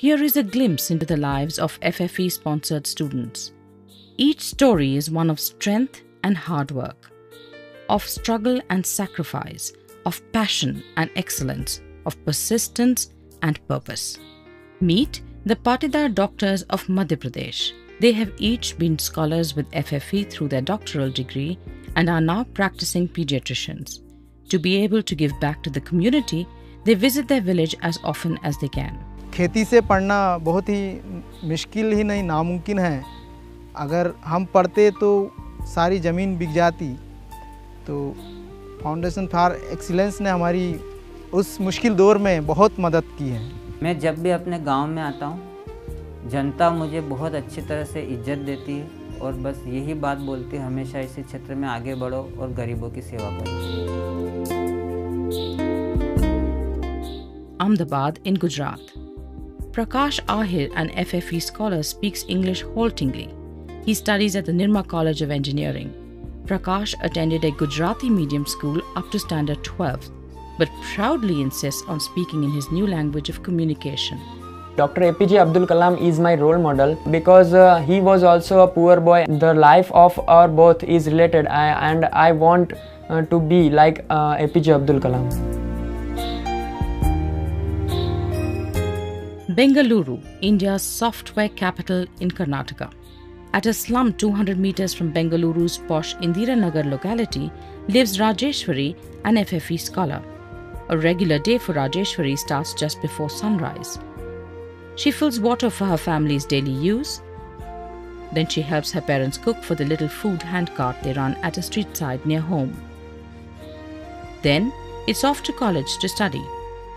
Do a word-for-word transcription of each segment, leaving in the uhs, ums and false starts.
Here is a glimpse into the lives of F F E-sponsored students. Each story is one of strength and hard work, of struggle and sacrifice, of passion and excellence, of persistence and purpose. Meet the Patidar doctors of Madhya Pradesh. They have each been scholars with F F E through their doctoral degree and are now practicing pediatricians. To be able to give back to the community, they visit their village as often as they can. खेती से पढ़ना बहुत ही मुश्किल ही नहीं नामुमकिन है। अगर हम पढ़ते तो सारी ज़मीन बिक जाती। तो फाउंडेशन फॉर एक्सीलेंस ने हमारी उस मुश्किल दौर में बहुत मदद की है। मैं जब भी अपने गांव में आता हूं, जनता मुझे बहुत अच्छी तरह से इज्जत देती है और बस यही बात बोलती है, हमेशा इसी क्षेत्र में आगे बढ़ो और गरीबों की सेवा करो। Ahmedabad in Gujarat. Prakash Ahir, an F F E scholar, speaks English haltingly. He studies at the Nirma College of Engineering. Prakash attended a Gujarati medium school up to standard twelve, but proudly insists on speaking in his new language of communication. Doctor A P J Abdul Kalam is my role model because uh, he was also a poor boy. The life of our both is related, I, and I want uh, to be like uh, A P J Abdul Kalam. Bengaluru, India's software capital in Karnataka. At a slum two hundred meters from Bengaluru's posh Indiranagar locality lives Rajeshwari, an F F E scholar. A regular day for Rajeshwari starts just before sunrise. She fills water for her family's daily use. Then she helps her parents cook for the little food handcart they run at a street side near home. Then it's off to college to study.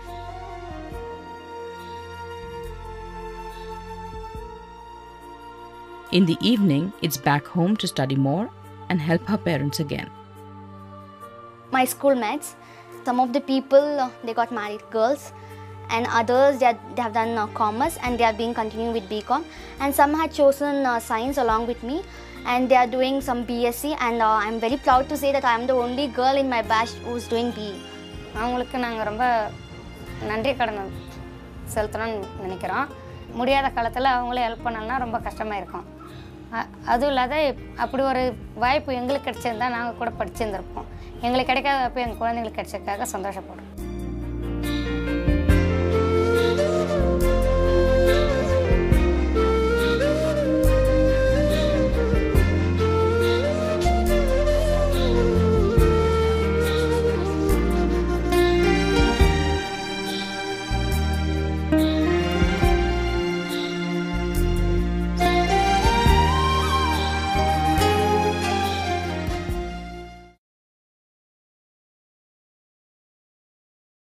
In the evening, it's back home to study more and help her parents again. My schoolmates, some of the people, uh, they got married, girls, and others, they, are, they have done uh, commerce and they are being continuing with B Com, and some had chosen uh, science along with me, and they are doing some B S c, and uh, I'm very proud to say that I am the only girl in my batch who's doing B E. அவங்களுக்கு நாங்கள் ரொம்ப நன்றி கடன் செலுத்தணும்னு நினைக்கிறோம். முடியாத காலத்தில் அவங்களே help பண்ணணும்னா ரொம்ப கஷ்டமாக இருக்கும். அதுவும் இல்லாத அப்படி ஒரு வாய்ப்பு எங்களுக்கு கிடைச்சிருந்தா நாங்கள் கூட படிச்சிருந்திருப்போம். எங்களுக்கு கிடைக்காதப்போ எங்கள் குழந்தைங்களுக்கு கிடைச்சதுக்காக சந்தோஷப்படுறோம்.